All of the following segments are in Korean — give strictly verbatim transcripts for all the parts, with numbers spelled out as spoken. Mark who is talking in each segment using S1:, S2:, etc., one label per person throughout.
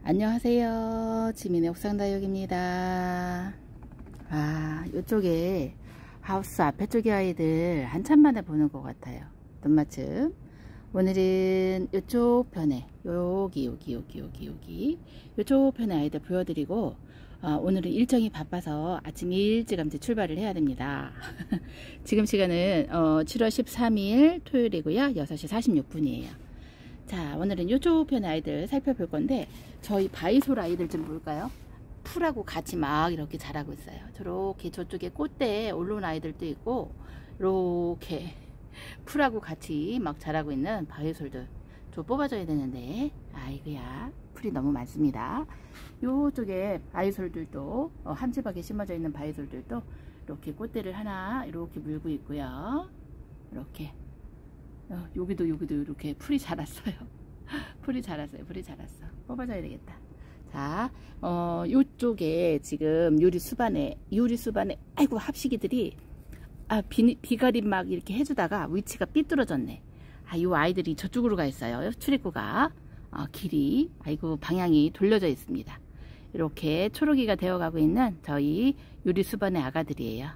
S1: 안녕하세요. 지민의 옥상다육입니다. 아, 이쪽에 하우스 앞에 쪽에 아이들 한참 만에 보는 것 같아요. 눈맞춤. 오늘은 이쪽 편에 여기 여기 여기 여기 여기 이쪽 편에 아이들 보여드리고, 어, 오늘은 일정이 바빠서 아침 일찌감치 출발을 해야 됩니다. 지금 시간은 어, 칠월 십삼일 토요일이고요. 여섯 시 사십육 분이에요 자, 오늘은 이쪽 편의 아이들 살펴볼 건데, 저희 바이솔 아이들 좀 볼까요? 풀하고 같이 막 이렇게 자라고 있어요. 저렇게 저쪽에 꽃대에 올라온 아이들도 있고, 이렇게 풀하고 같이 막 자라고 있는 바이솔들 좀 뽑아줘야 되는데, 아이고야, 풀이 너무 많습니다. 요쪽에 바이솔들도 어, 함지박에 심어져 있는 바이솔들도 이렇게 꽃대를 하나 이렇게 물고 있고요. 이렇게 어, 여기도 여기도 이렇게 풀이 자랐어요. 풀이 자랐어요. 풀이 자랐어. 뽑아줘야 되겠다. 자, 어, 요쪽에 지금 요리 수반에 요리 수반에 아이고 합식이들이 아 비, 비가림 막 이렇게 해주다가 위치가 삐뚤어졌네. 아, 요 아이들이 저쪽으로 가 있어요. 출입구가 어, 길이 아이고 방향이 돌려져 있습니다. 이렇게 초록이가 되어가고 있는 저희 요리 수반의 아가들이에요.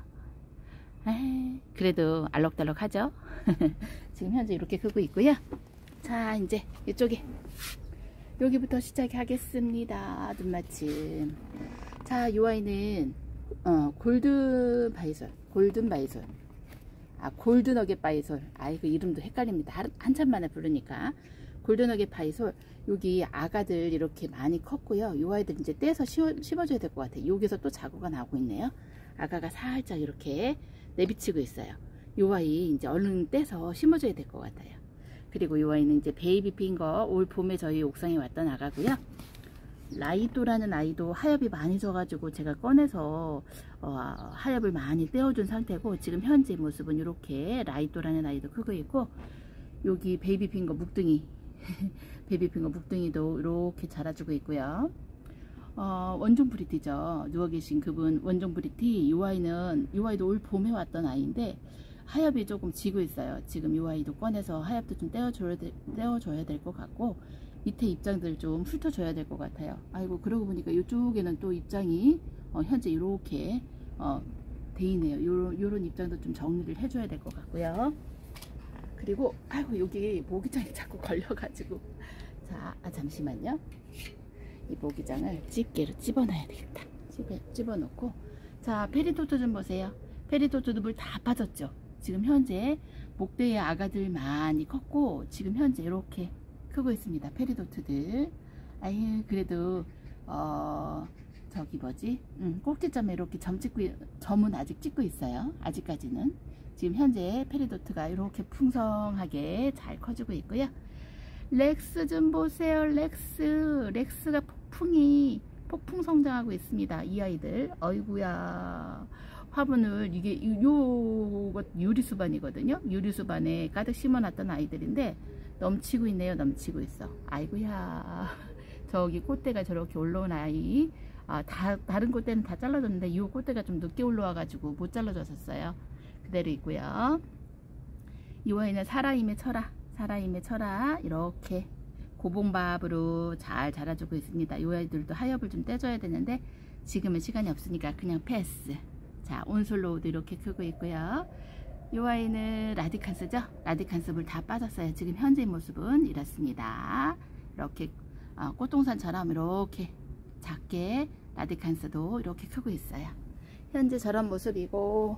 S1: 에이, 그래도 알록달록하죠. 지금 현재 이렇게 크고 있고요. 자, 이제 이쪽에 여기부터 시작하겠습니다. 눈맞춤. 자, 이 아이는 어, 골든 바이솔, 골든 바이솔, 아 골든 어겟 바이솔. 아이고 이름도 헷갈립니다. 한, 한참 만에 부르니까. 골든 어겟 바이솔. 여기 아가들 이렇게 많이 컸고요. 이 아이들 이제 떼서 심어, 심어줘야 될 것 같아요. 여기서 또 자구가 나오고 있네요. 아가가 살짝 이렇게 내비치고 있어요. 요 아이 이제 얼른 떼서 심어줘야 될 것 같아요. 그리고 요 아이는 이제 베이비 핑거, 올 봄에 저희 옥상에 왔던 아가고요. 라이도라는 아이도 하엽이 많이 져가지고 제가 꺼내서 어, 하엽을 많이 떼어준 상태고, 지금 현재 모습은 이렇게 라이도라는 아이도 크고 있고, 여기 베이비 핑거 묵둥이 베이비 핑거 묵둥이도 이렇게 자라주고 있고요. 어, 원종 브리티죠. 누워 계신 그분 원종 브리티. 이 아이는 이 아이도 올 봄에 왔던 아이인데 하엽이 조금 지고 있어요. 지금 이 아이도 꺼내서 하엽도 좀 떼어줘야, 떼어줘야 될 것 같고, 밑에 입장들 좀 훑어줘야 될 것 같아요. 아이고, 그러고 보니까 이쪽에는 또 입장이 어, 현재 이렇게 어, 돼 있네요. 요런, 요런 입장도 좀 정리를 해줘야 될 것 같고요. 그리고 아이고, 여기 모기장이 자꾸 걸려가지고, 자, 아, 잠시만요. 이 모기장을 집게로 집어넣어야 되겠다. 집에 집어넣고, 자, 페리토토 좀 보세요. 페리토토도 물 다 빠졌죠. 지금 현재 목대의 아가들 많이 컸고, 지금 현재 이렇게 크고 있습니다. 페리도트들. 아유, 그래도 어 저기 뭐지? 음, 꼭지점에 이렇게 점 찍고, 점은 아직 찍고 있어요. 아직까지는. 지금 현재 페리도트가 이렇게 풍성하게 잘 커지고 있고요. 렉스 좀 보세요. 렉스. 렉스가 폭풍이 폭풍 성장하고 있습니다. 이 아이들. 어이구야. 화분을 이게 요것 유리수반이거든요. 유리수반에 가득 심어놨던 아이들인데 넘치고 있네요. 넘치고 있어. 아이고야. 저기 꽃대가 저렇게 올라온 아이. 아, 다, 다른 꽃대는 다 잘라졌는데 이 꽃대가 좀 늦게 올라와 가지고 못 잘라졌었어요. 그대로 있고요. 이 아이는 살아임의 철아. 살아임의 철아. 이렇게 고봉밥으로 잘 자라주고 있습니다. 이 아이들도 하엽을 좀 떼줘야 되는데 지금은 시간이 없으니까 그냥 패스. 자, 온솔로우도 이렇게 크고 있고요. 이 아이는 라디칸스죠. 라디칸스 물 다 빠졌어요. 지금 현재 모습은 이렇습니다. 이렇게 어, 꽃동산처럼 이렇게 작게 라디칸스도 이렇게 크고 있어요. 현재 저런 모습이고,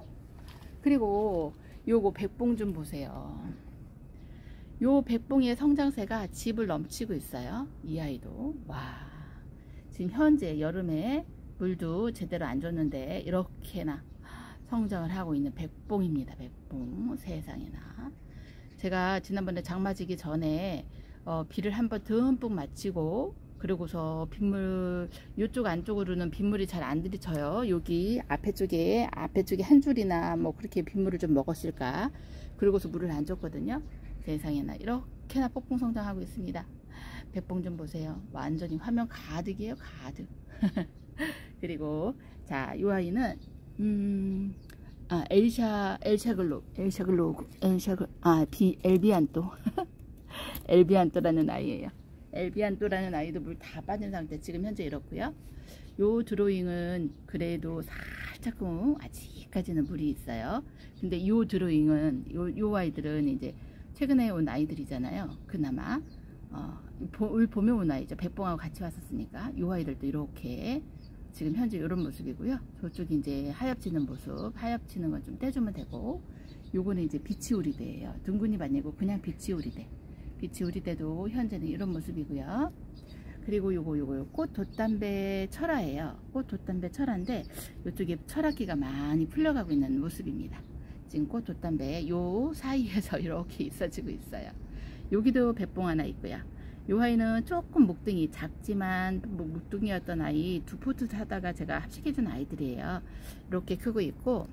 S1: 그리고 요거 백봉 좀 보세요. 요 백봉이의 성장세가 집을 넘치고 있어요. 이 아이도. 와, 지금 현재 여름에 물도 제대로 안 줬는데 이렇게나 성장을 하고 있는 백봉입니다. 백봉. 세상에나. 제가 지난번에 장마지기 전에 어, 비를 한번 듬뿍 맞히고, 그리고서 빗물 이쪽 안쪽으로는 빗물이 잘 안 들이쳐요. 여기 앞에 쪽에 앞에 쪽에 한 줄이나 뭐 그렇게 빗물을 좀 먹었을까. 그리고서 물을 안 줬거든요. 세상에나 이렇게나 폭풍 성장하고 있습니다. 백봉 좀 보세요. 완전히 화면 가득이에요. 가득. 그리고 자, 이 아이는 음, 아, 엘샤 엘샤글로 엘샤글로 엘샤글 아 비 엘비안토 엘비안토라는 아이예요. 엘비안토라는 아이도 물 다 빠진 상태 지금 현재 이렇고요. 요 드로잉은 그래도 살짝쿵 아직까지는 물이 있어요. 근데 요 드로잉은 요, 요 아이들은 이제 최근에 온 아이들이잖아요. 그나마 어, 올 봄에 온 아이죠. 백봉하고 같이 왔었으니까 요 아이들도 이렇게 지금 현재 이런 모습이고요. 저쪽이 이제 하엽지는 모습, 하엽지는 건 좀 떼주면 되고, 요거는 이제 비치우리대예요. 둥근잎 아니고 그냥 비치우리대. 비치우리대도 현재는 이런 모습이고요. 그리고 요거 요거 꽃 돛담배 철화예요. 꽃 돛담배 철화인데 이쪽에 철학기가 많이 풀려가고 있는 모습입니다. 지금 꽃 돛담배 요 사이에서 이렇게 있어지고 있어요. 여기도 백봉 하나 있고요. 요 아이는 조금 목등이 작지만 목등이었던 아이 두 포트 사다가 제가 합식해준 아이들이에요. 이렇게 크고 있고,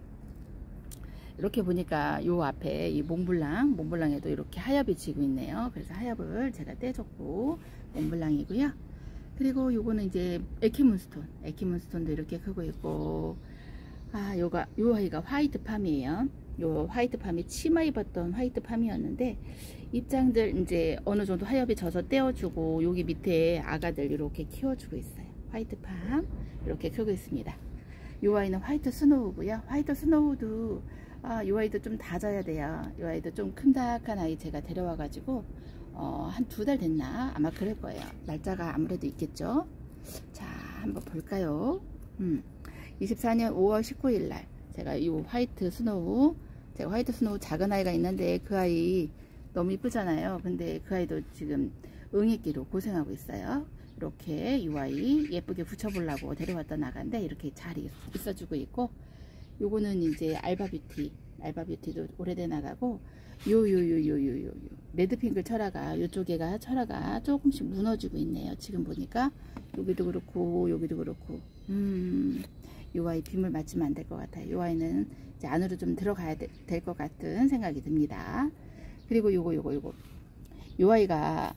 S1: 이렇게 보니까 요 앞에 이 몽블랑, 몽블랑에도 이렇게 하엽이 지고 있네요. 그래서 하엽을 제가 떼줬고, 몽블랑이고요. 그리고 요거는 이제 에키문스톤, 에키문스톤도 이렇게 크고 있고, 아, 요가, 요 아이가 화이트 팜이에요. 요 화이트 팜이 치마 입었던 화이트 팜이었는데, 입장들 이제 어느 정도 하엽이 져서 떼어주고, 여기 밑에 아가들 이렇게 키워주고 있어요. 화이트 팜, 이렇게 크고 있습니다. 요 아이는 화이트 스노우고요. 화이트 스노우도 아, 요 아이도 좀 다져야 돼요. 요 아이도 좀 큼닥한 아이 제가 데려와가지고 어, 한 두 달 됐나? 아마 그럴 거예요. 날짜가 아무래도 있겠죠. 자, 한번 볼까요? 음, 이십사 년 오월 십구일 날 제가 이 화이트 스노우, 제가 화이트 스노우 작은 아이가 있는데 그 아이 너무 이쁘잖아요. 근데 그 아이도 지금 응애기로 고생하고 있어요. 이렇게 이 아이 예쁘게 붙여보려고 데려왔던 아가인데 이렇게 잘 있어주고 있고, 요거는 이제 알바뷰티, 알바뷰티도 오래된 아가고, 요요요요요요 레드핑크 철화가, 요쪽에가 철화가 조금씩 무너지고 있네요. 지금 보니까 여기도 그렇고 여기도 그렇고, 음, 요 아이 빗물 맞으면 안 될 것 같아요. 요 아이는 이제 안으로 좀 들어가야 될 것 같은 생각이 듭니다. 그리고 요거 요거 요거 요 아이가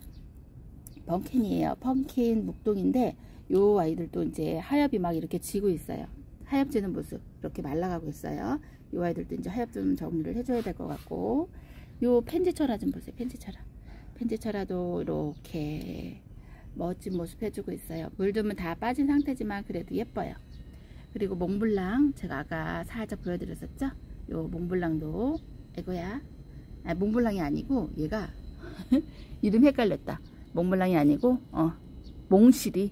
S1: 펑킨이에요. 펑킨 묵동인데 요 아이들도 이제 하엽이 막 이렇게 지고 있어요. 하엽 지는 모습 이렇게 말라가고 있어요. 요 아이들도 이제 하엽 좀 정리를 해줘야 될 것 같고, 요 펜지철화 좀 보세요. 펜지철화 펜지철화도 이렇게 멋진 모습 해주고 있어요. 물들면 다 빠진 상태지만 그래도 예뻐요. 그리고 몽블랑 제가 아까 살짝 보여드렸었죠. 요 몽블랑도, 에고야, 아, 몽블랑이 아니고 얘가 이름 헷갈렸다. 몽블랑이 아니고 어 몽실이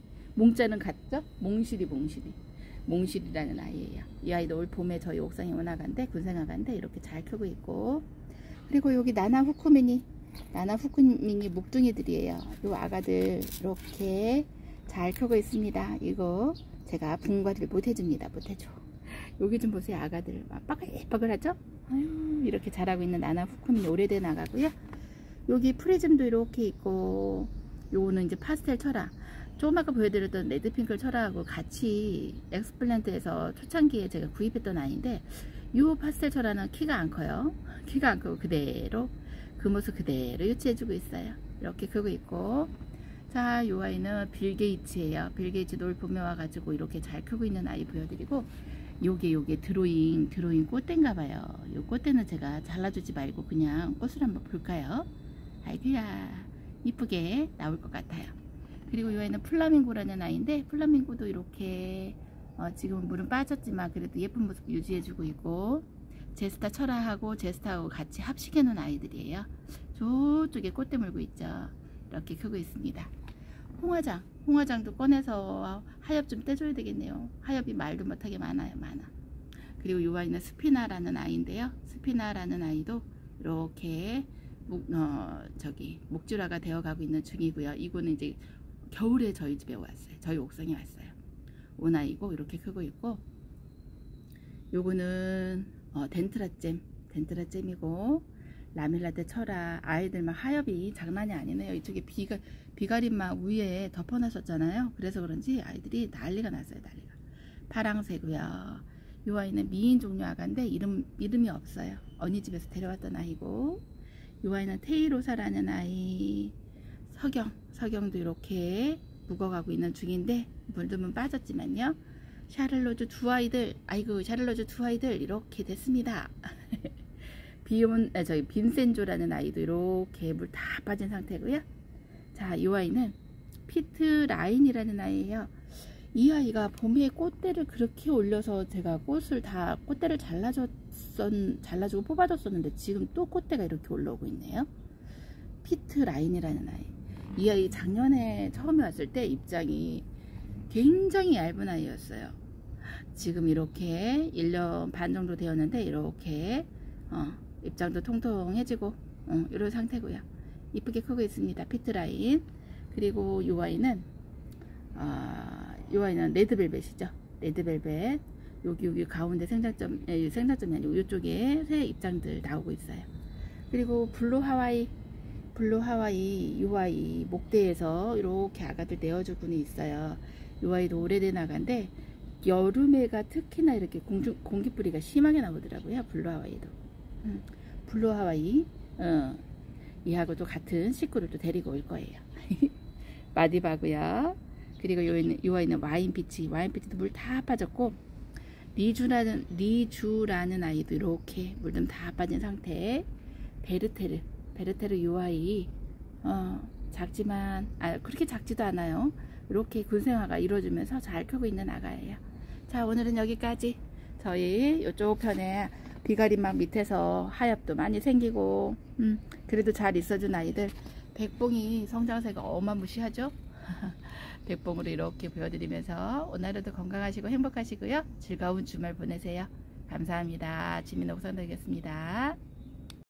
S1: 몽자는 같죠? 몽실이 몽실이 몽실이라는 아이예요. 이 아이도 올 봄에 저희 옥상에 온 아가인데, 군생 아가인데 이렇게 잘 크고 있고, 그리고 여기 나나 후쿠미니, 나나 후쿠미니 목둥이들이에요. 요 아가들 이렇게 잘 크고 있습니다. 이거 제가 분갈이를 못 해줍니다. 못 해줘. 여기 좀 보세요. 아가들 막 빠글빠글하죠? 아유, 이렇게 자라고 있는 나나 후쿠미니 오래된 아가고요. 여기 프리즘도 이렇게 있고, 요거는 이제 파스텔 철화, 조금 아까 보여드렸던 레드핑크 철화하고 같이 엑스플랜트에서 초창기에 제가 구입했던 아이인데, 요 파스텔 철화는 키가 안 커요. 키가 안 크고 그대로 그 모습 그대로 유치해주고 있어요. 이렇게 크고 있고, 자, 요 아이는 빌게이츠예요. 빌게이츠도 올 봄에 와가지고 이렇게 잘 크고 있는 아이 보여드리고, 요게 요게 드로잉 드로잉 꽃대인가 봐요. 요 꽃대는 제가 잘라주지 말고 그냥 꽃을 한번 볼까요? 아이고야, 이쁘게 나올 것 같아요. 그리고 이 아이는 플라밍고라는 아이인데, 플라밍고도 이렇게 어, 지금 물은 빠졌지만 그래도 예쁜 모습 유지해주고 있고, 제스타 철화하고 제스타하고 같이 합식해 놓은 아이들이에요. 저쪽에 꽃대 물고 있죠. 이렇게 크고 있습니다. 홍화장, 홍화장도 꺼내서 하엽 좀 떼줘야 되겠네요. 하엽이 말도 못하게 많아요, 많아. 그리고 이 아이는 스피나라는 아이인데요. 스피나라는 아이도 이렇게 목, 어, 저기 목줄화가 되어가고 있는 중이고요. 이거는 이제 겨울에 저희 집에 왔어요. 저희 옥상에 왔어요. 온 아이고 이렇게 크고 있고, 요거는 어, 덴트라잼, 덴트라잼이고, 라멜라데 철화, 아이들 막 하엽이 장난이 아니네요. 이쪽에 비가, 비가림막 위에 덮어놨었잖아요. 그래서 그런지 아이들이 난리가 났어요. 난리가. 파랑새고요. 요 아이는 미인 종류 아가인데 이름, 이름이 없어요. 언니 집에서 데려왔던 아이고, 요 아이는 테이로사라는 아이. 석영, 석영도 이렇게 묵어가고 있는 중인데 물들면 빠졌지만요. 샤를로즈 두 아이들, 아이고 샤를로즈 두 아이들 이렇게 됐습니다. 비온, 아, 저기 빈센조라는 아이도 이렇게 물 다 빠진 상태고요. 자, 이 아이는 피트 라인이라는 아이예요. 이 아이가 봄에 꽃대를 그렇게 올려서 제가 꽃을 다 꽃대를 잘라줬 잘라주고 뽑아줬었는데 지금 또 꽃대가 이렇게 올라오고 있네요. 피트 라인이라는 아이. 이 아이 작년에 처음에 왔을 때 입장이 굉장히 얇은 아이였어요. 지금 이렇게 일 년 반 정도 되었는데 이렇게 어, 입장도 통통해지고 어, 이런 상태고요. 이쁘게 크고 있습니다. 피트 라인. 그리고 이 아이는 어, 이 아이는 레드벨벳이죠. 레드벨벳. 여기 여기 가운데 생장점, 예, 생장점이 아니고 이쪽에 새 입장들 나오고 있어요. 그리고 블루 하와이, 블루 하와이 이 아이 목대에서 이렇게 아가들 내어주고는 있어요. 이 아이도 오래된 아가인데 여름에가 특히나 이렇게 공주, 공기뿌리가 심하게 나오더라고요. 블루 하와이도. 음, 블루 하와이 어, 이하고도 같은 식구를 또 데리고 올 거예요. 마디바고요. 그리고 요, 요 아이는 와인피치, 와인피치도 물 다 빠졌고, 리주라는, 리주라는 아이도 이렇게 물 좀 다 빠진 상태. 베르테르, 베르테르 요 아이, 어, 작지만, 아, 그렇게 작지도 않아요. 이렇게 군생화가 이루어지면서 잘 크고 있는 아가예요. 자, 오늘은 여기까지. 저희 요쪽 편에 비가리막 밑에서 하엽도 많이 생기고, 음, 그래도 잘 있어준 아이들. 백봉이 성장세가 어마무시하죠? 백봉으로 이렇게 보여드리면서 오늘도 건강하시고 행복하시고요. 즐거운 주말 보내세요. 감사합니다. 지민옥선 되겠습니다.